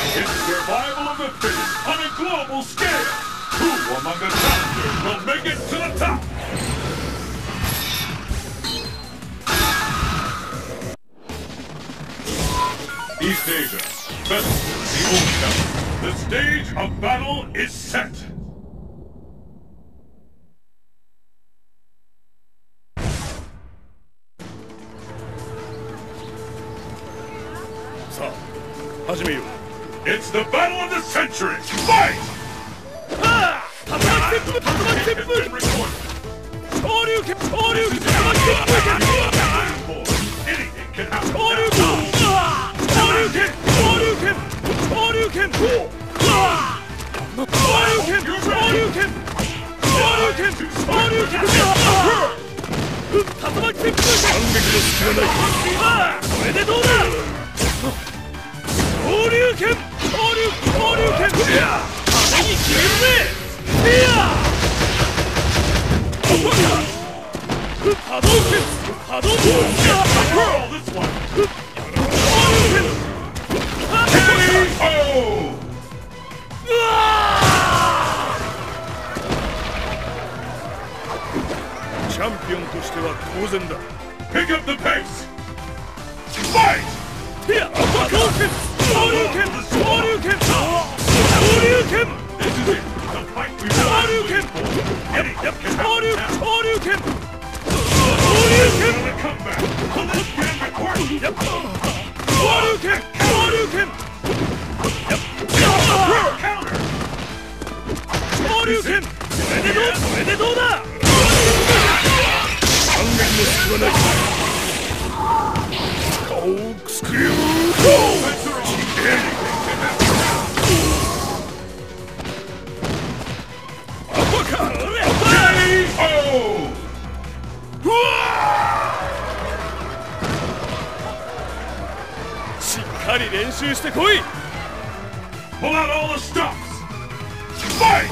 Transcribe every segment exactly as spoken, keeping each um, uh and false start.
It's survival of the fittest on a global scale. Who among the challengers will make it to the top? East Asia, Festival, the Old Town. The stage of battle is set. It's the battle of the century! Fight! Anything can happen. This one! Championとしては当然だ。Pick up the pace. Fight! Here, Hadouken! Hadouken! Hadouken! Hadouken! This is it. The fight we've been waiting for. Anything can happen now. Hadouken! Hadouken! On the comeback. On this grand record. Yep. Hadouken! Hadouken! Yep. Counter! Hadouken! これでどう？これでどうだ？反撃の隙はない。顔をくすくよ。しっかり練習してこい。Pull out all the stops. Fight!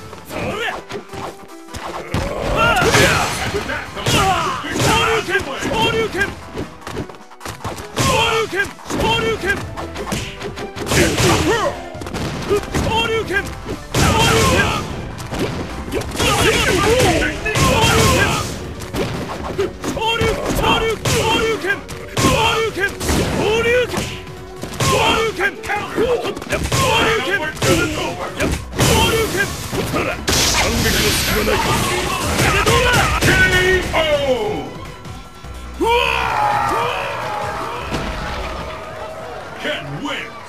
Hadouken! Hadouken! Hadouken! Hadouken! Hadouken! Can win!